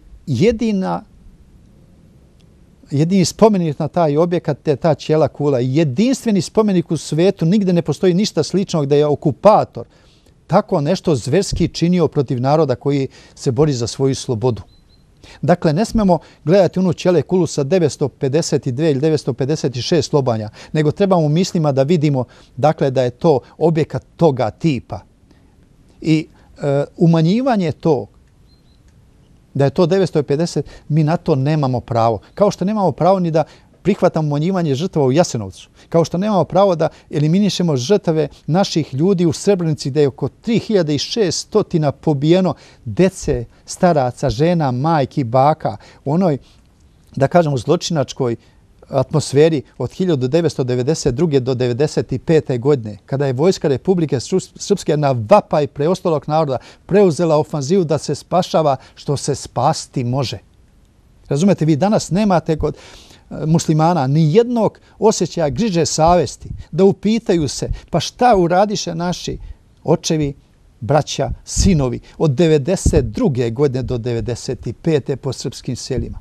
jedini spomenik na taj objekat je ta Ćela kula. Jedinstveni spomenik u svetu, nigde ne postoji ništa slično gdje je okupator tako nešto zverski činio protiv naroda koji se bori za svoju slobodu. Dakle, ne smemo gledati onu Ćele kulu sa 952 ili 956 lobanja, nego trebamo u mislima da vidimo, dakle, da je to objekat toga tipa. I umanjivanje to, da je to 950, mi na to nemamo pravo. Kao što nemamo pravo ni da prihvatamo umanjivanje žrtava u Jasenovcu. Kao što nemamo pravo da eliminišemo žrtave naših ljudi u Srebrenici gdje je oko 3600 pobijeno dece, staraca, žena, majki, baka u onoj, da kažemo, zločinačkoj atmosferi od 1992. do 1995. godine, kada je Vojska Republike Srpske na vapaj preostalog naroda preuzela ofanzivu da se spašava što se spasti može. Razumete, vi danas nemate kod muslimana ni jednog osjećaja griže savesti da upitaju se pa šta uradiše naši očevi, braća, sinovi od 1992. godine do 1995. po srpskim selima.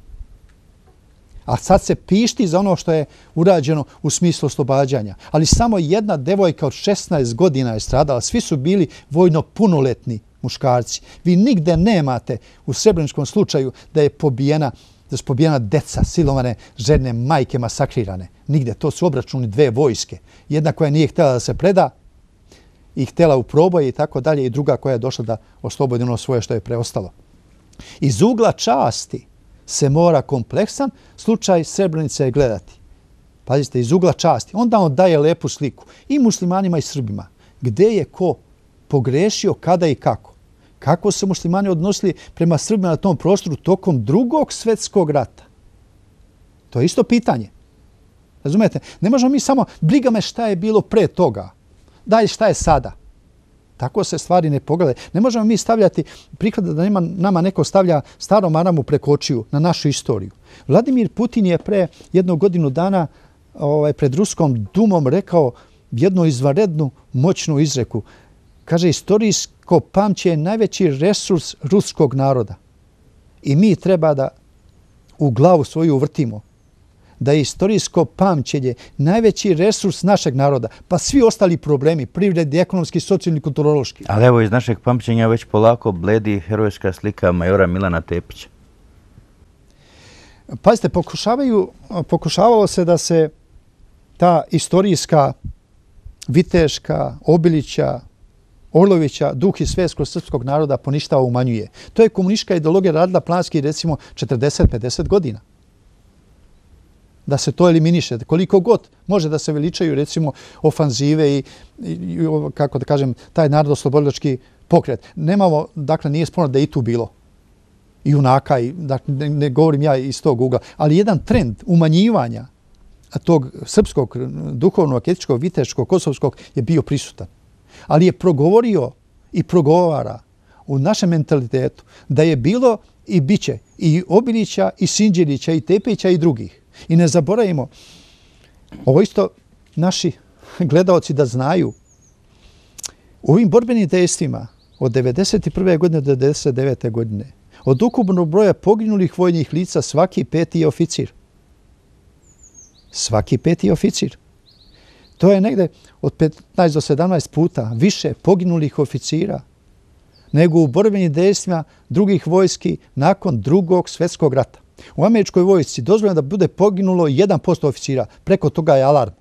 A sad se pišti za ono što je urađeno u smislu oslobađanja. Ali samo jedna devojka od 16 godina je stradala. Svi su bili vojno punoletni muškarci. Vi nigde nemate u srebreničkom slučaju da su pobijena deca, silovane žene, majke masakrirane. Nigde. To su obračuni dve vojske. Jedna koja nije htjela da se preda i htjela u proboje i tako dalje, i druga koja je došla da oslobodi ono svoje što je preostalo. Iz ugla časti se mora kompleksan slučaj Srebrenice gledati. Pazite, iz ugla časti. Onda on daje lepu sliku i muslimanima i Srbima. Gde je ko pogrešio, kada i kako. Kako su muslimani odnosili prema Srbima na tom prostoru tokom Drugog svjetskog rata? To je isto pitanje. Razumete? Ne možemo mi samo, briga me šta je bilo pre toga. Daj šta je sada. Tako se stvari ne pogledaju. Ne možemo mi stavljati, prihvata da nama neko stavlja starom maramu preko očiju na našu istoriju. Vladimir Putin je pre 1 godinu dana pred Ruskom dumom rekao jednu izvanrednu moćnu izreku. Kaže, istorijsko pamćenje je najveći resurs ruskog naroda. I mi treba da u glavu svoju uvrtimo da je istorijsko pamćenje najveći resurs našeg naroda, pa svi ostali problemi, privredni, ekonomski, socijalni, kulturološki. Ali evo, iz našeg pamćenja već polako bledi herojska slika majora Milana Tepića. Pazite, pokušavalo se da se ta istorijska Viteška, Obilića, Orlovića, duh i svijest kroz srpskog naroda poništava, umanjuje. To je komunistička ideologija radila planski recimo 40-50 godina. Da se to eliminiše. Koliko god može da se veličaju recimo ofanzive i kako da kažem, taj narodno-oslobodilački pokret. Nemamo, dakle, nije sporno da je i tu bilo i junaka, i, dakle, ne govorim ja iz tog ugla, ali jedan trend umanjivanja tog srpskog, duhovnog, etičkog, viteškog, kosovskog je bio prisutan. Ali je progovorio i progovara u našem mentalitetu da je bilo i biće i Obilića, i Sinđelića, i Tepića, i drugih. I ne zaboravimo, ovo isto naši gledaoci da znaju, u ovim borbenim dejstvima od 1991. godine do 1999. godine, od ukupnog broja poginulih vojnih lica svaki peti je oficir. Svaki peti je oficir. To je negde od 15 do 17 puta više poginulih oficira nego u borbenim dejstvima drugih vojski nakon Drugog svjetskog rata. U američkoj vojsci dozvoljeno da bude poginulo 1% oficira. Preko toga je alarm.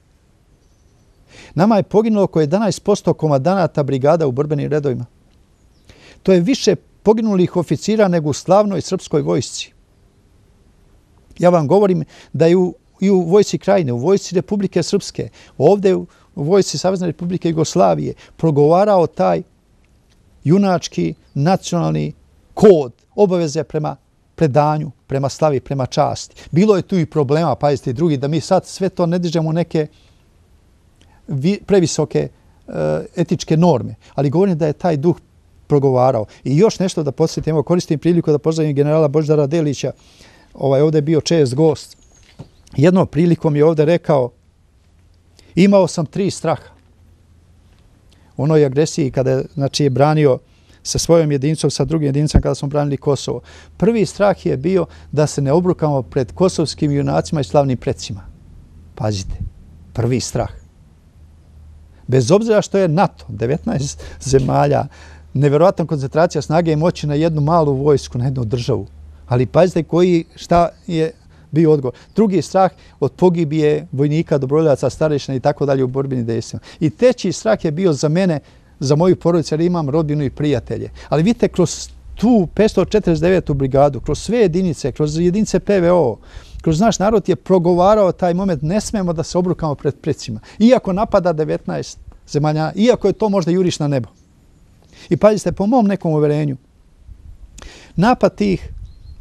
Nama je poginulo oko 11% komandanata brigada u borbenim redovima. To je više poginulih oficira nego u slavnoj srpskoj vojsci. Ja vam govorim da je i u vojsci Krajine, u vojsci Republike Srpske, ovdje u vojsci Savezne Republike Jugoslavije progovarao taj junački nacionalni kod, obaveze prema predanju, prema slavi, prema časti. Bilo je tu i problema, pazite i drugi, da mi sad sve to ne dižemo neke previsoke etičke norme, ali govorim da je taj duh progovarao. I još nešto da podsjetim, evo koristim priliku da pozdravim generala Božidara Delića, ovdje je bio čest gost. Jednom prilikom je ovdje rekao, imao sam 3 straha. U onoj agresiji kada je, znači, je branio sa svojom jedinicom, sa drugim jedinicama kada smo branili Kosovo. Prvi strah je bio da se ne obrukamo pred kosovskim junacima i slavnim precima. Pazite, prvi strah. Bez obzira što je NATO, 19 zemalja, nevjerovatna koncentracija snage i moći na jednu malu vojsku, na jednu državu. Ali pazite šta je bio odgovor. Drugi strah od pogibije vojnika, dobrovoljaca, starešina i tako dalje u borbenim dejstvima. I treći strah je bio za mene, za moju porodicu, jer imam rodbinu i prijatelje. Ali vidite, kroz tu 549. brigadu, kroz sve jedinice, kroz jedinice PVO, kroz naš narod je progovarao taj moment, ne smemo da se obrukamo pred precima. Iako napada 19 zemalja, iako je to možda juriš na nebo. I pazite, po mom nekom uverenju, napad tih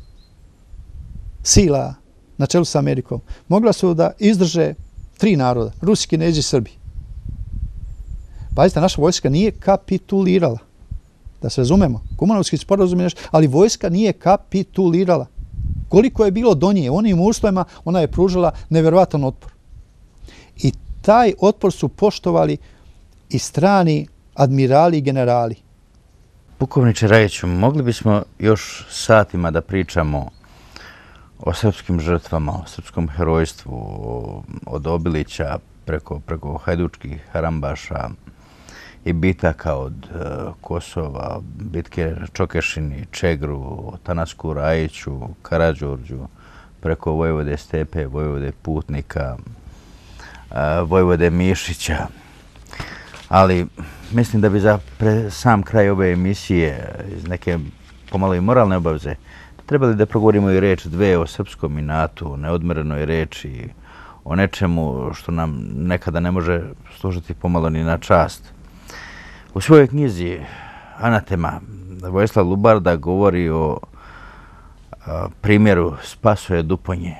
sila na čelu sa Amerikom mogla su da izdrže 3 naroda, Rusi, Kinezi i Srbi. Pazite, naša vojska nije kapitulirala. Da se razumemo, Kumanovski sporazum je nešto, ali vojska nije kapitulirala. Koliko je bilo do nje, u onim uslovima ona je pružila nevjerovatan otpor. I taj otpor su poštovali i strani admirali i generali. Pukovniče Rajiću, mogli bismo još satima da pričamo o srpskim žrtvama, o srpskom herojstvu, od Obilića preko hajdučkih harambaša i bitaka od Kosova, bitke Čokešini, Čegru, Tanasku Rajiću, Karađorđu, preko Vojvode Stepe, Vojvode Putnika, Vojvode Mišića. Ali mislim da bi za sam kraj ove emisije iz neke pomalo i moralne obaveze trebali da progovorimo i reč dve o srpskom inatu, neodmerenoj reči, o nečemu što nam nekada ne može služiti pomalo ni na čast. U svojoj knjizi Anatema Vojislav Lubarda govori o primjeru Spasoje Duponje,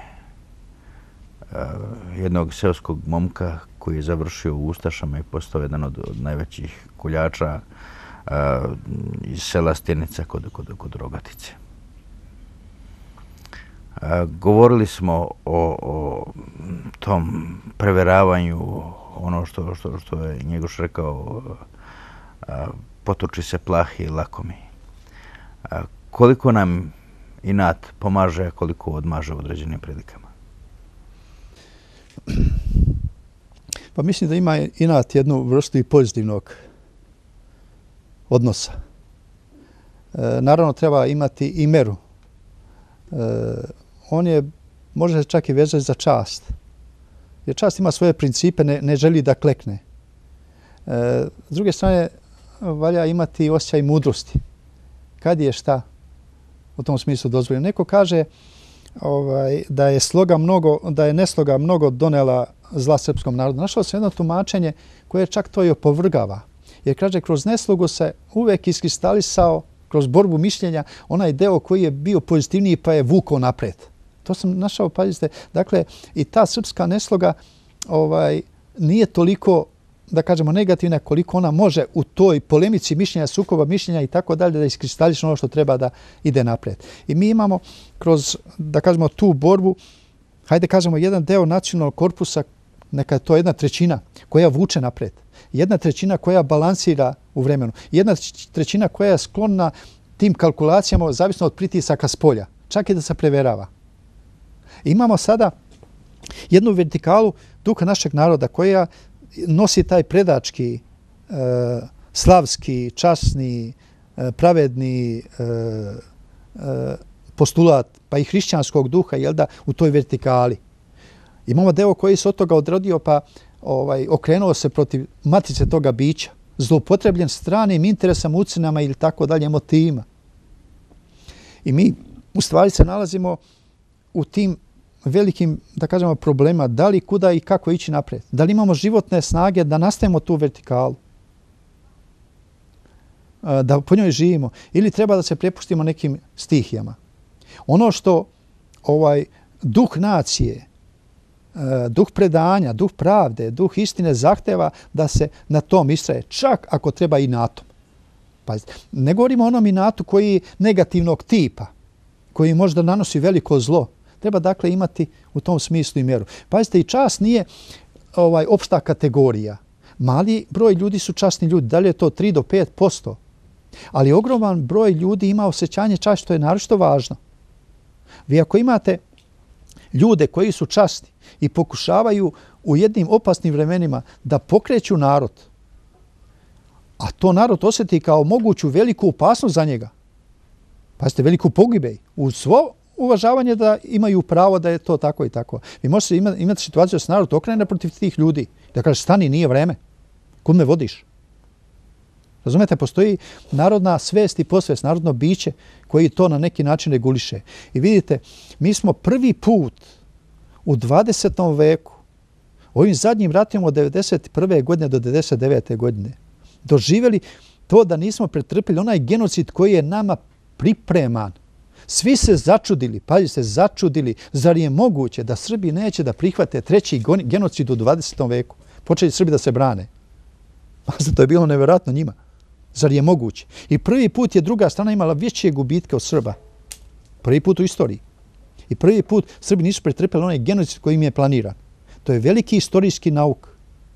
jednog seoskog momka koji je završio u Ustašama i postao jedan od najvećih koljača iz sela Stjenica kod Rogatice. Govorili smo o tom preveravanju, ono što je Njegoš rekao, potoči se plahi i lakomi. Koliko nam inat pomaže, a koliko odmaže u određenim prilikama? Pa mislim da ima inat jednu vrstu i pozitivnog odnosa. Naravno, treba imati i meru. On je, može se čak i vezati za čast. Jer čast ima svoje principe, ne želi da klekne. S druge strane, valja imati osjećaj mudrosti. Kad je šta u tom smislu dozvoljeno? Neko kaže da je nesloga mnogo donela zla srpskom narodu. Našao se jedno tumačenje koje čak to i opovrgava. Jer kaže, kroz neslogu se uvek iskristalisao, kroz borbu mišljenja, onaj deo koji je bio pozitivniji pa je vukao napred. To sam našao, pazite, dakle, i ta srpska nesloga nije toliko, da kažemo, negativna koliko ona može u toj polemici mišljenja, sukoba mišljenja i tako dalje da iskristališe ono što treba da ide napred. I mi imamo kroz, da kažemo, tu borbu, hajde kažemo, jedan deo nacionalnog korpusa, neka je to 1/3 koja vuče napred. 1/3 koja balansira u vremenu. 1/3 koja je sklonna tim kalkulacijama zavisno od pritisaka s polja. Čak i da se preverava. Imamo sada jednu vertikalu duha našeg naroda koja nosi taj predački, slavski, časni, pravedni postulat, pa i hrišćanskog duha, jel da, u toj vertikali. Imamo deo koji se od toga odrodio pa okrenuo se protiv matice toga bića, zloupotrebljen stranim interesama, ucenama ili tako dalje, motivima. I mi u stvari se nalazimo u tim velikim, da kažemo, problema, da li, kuda i kako ići napred. Da li imamo životne snage da nastavimo tu vertikalu, da po njoj živimo, ili treba da se prepustimo nekim stihijama. Ono što duh nacije, duh predanja, duh pravde, duh istine zahteva da se na tom istraje, čak ako treba inatom. Pazite, ne govorimo o onom inatu koji je negativnog tipa, koji možda nanosi veliko zlo. Treba dakle imati u tom smislu i mjeru. Pazite, i čast nije opšta kategorija. Mali broj ljudi su časni ljudi, da li je to 3 do 5%. Ali ogroman broj ljudi ima osjećanje časti, što je naročito važno. Vi ako imate ljude koji su časni i pokušavaju u jednim opasnim vremenima da pokreću narod, a to narod osjeti kao moguću veliku opasnost za njega, pazite, veliku pogibej, uz svo uvažavanje da imaju pravo da je to tako i tako. Vi možete imati situaciju da se narod okrene protiv tih ljudi, da kaže stani, nije vreme, kud me vodiš? Razumete, postoji narodna svest i posvest, narodno biće koji to na neki način reguliše. I vidite, mi smo prvi put u 20. veku, ovim zadnjim ratima od 91. godine do 99. godine, doživjeli to da nismo pretrpili onaj genocid koji je nama pripreman. Svi se začudili, pazite, začudili, zar je moguće da Srbi neće da prihvate treći genocid u 20. veku? Počeli Srbi da se brane. To je bilo nevjerojatno njima. Zar je moguće? I prvi put je druga strana imala veće gubitke od Srba. Prvi put u istoriji. I prvi put Srbi nisu pretrpeli onaj genocid koji im je planiran. To je veliki istorijski nauk.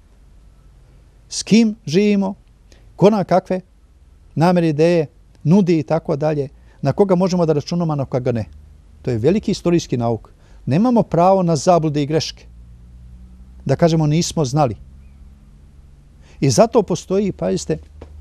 S kim živimo, ko nam kakve namere, ideje nudi i tako dalje, na koga možemo da računamo, a na koga ne. To je veliki istorijski nauk. Nemamo pravo na zablude i greške. Da kažemo nismo znali. I zato postoji, pazite,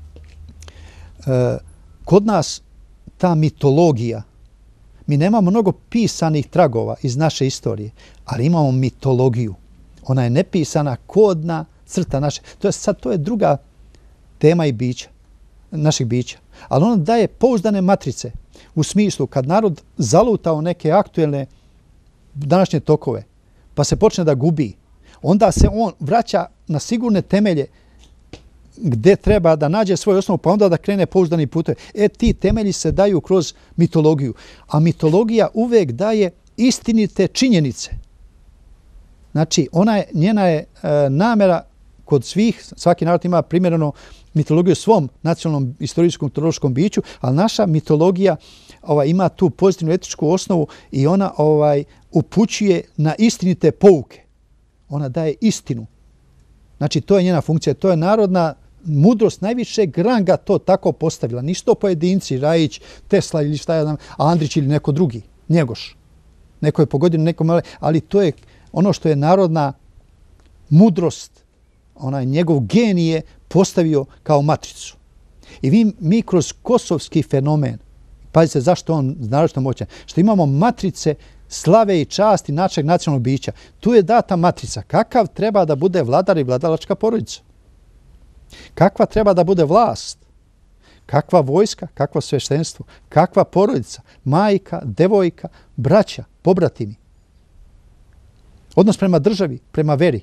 kod nas ta mitologija. Mi nemamo mnogo pisanih tragova iz naše istorije, ali imamo mitologiju. Ona je nepisana, kodna crta naše. To je druga tema i bića, naših bića. Ali ona daje pouzdane matrice u smislu kad narod zaluta u neke aktuelne današnje tokove, pa se počne da gubi, onda se on vraća na sigurne temelje gde treba da nađe svoju osnovu, pa onda da krene pouzdani puteve. Ti temelji se daju kroz mitologiju. A mitologija uvek daje istinite činjenice. Znači, njena je namera kod svih, svaki narod ima primjereno mitologiju svom nacionalnom istorijskom mitološkom biću, ali naša mitologija ima tu pozitivnu etičku osnovu i ona upućuje na istinite pouke. Ona daje istinu. Znači, to je njena funkcija. To je narodna mudrost najvišeg ranga to tako postavila. Ništo pojedinci, Rajić, Tesla ili šta ja znam, Andrić ili neko drugi, Njegoš. Neko je pogodio, neko male, ali to je ono što je narodna mudrost, njegov genije postavio kao matricu. I mi kroz kosovski fenomen, pazite zašto on naročito moćan, što imamo matrice slave i časti našeg nacionalnog bića. Tu je data matrica. Kakav treba da bude vladar i vladalačka porodica? Kakva treba da bude vlast? Kakva vojska, kakvo sveštenstvo, kakva porodica, majka, devojka, braća, pobratimi. Odnos prema državi, prema veri.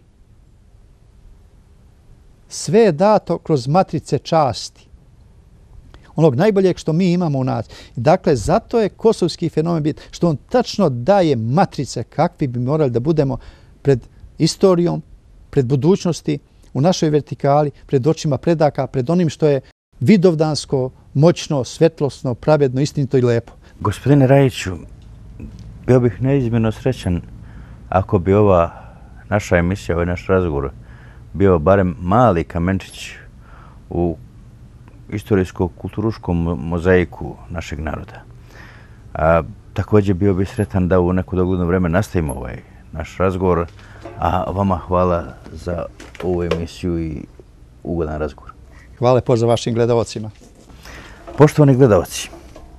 Sve je dato kroz matrice časti. Onog najboljeg što mi imamo u nas. Dakle, zato je kosovski fenomen bit što on tačno daje matrice kakvi bi morali da budemo pred istorijom, pred budućnosti, u našoj vertikali, pred očima predaka, pred onim što je vidovdansko, moćno, svetlosno, pravedno, istinito i lepo. Gospodine Rajiću, bio bih neizmjerno srećan ako bi ova naša emisija, ovaj naš razgovor bio barem mali kamenčić u istorijsko-kulturuškom mozaiku našeg naroda. Također bio bih sretan da u neko dogledno vreme nastavimo ovaj naš razgovor, a vama hvala za ovu emisiju i ugodan razgovor. Hvala za vašim gledalcima. Poštovani gledalci,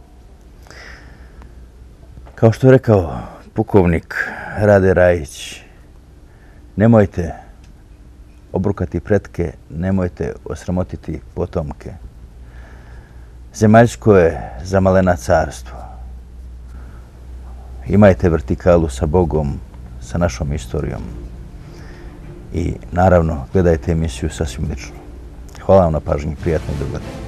kao što je rekao pukovnik Rade Rajić, nemojte obrukati pretke, nemojte osramotiti potomke. Zemaljsko je zamalena carstvo. Imajte vertikalu sa Bogom, sa našom istorijom i naravno gledajte emisiju Sasvim lično. Hvala vam na pažnji, prijatno i dogodine.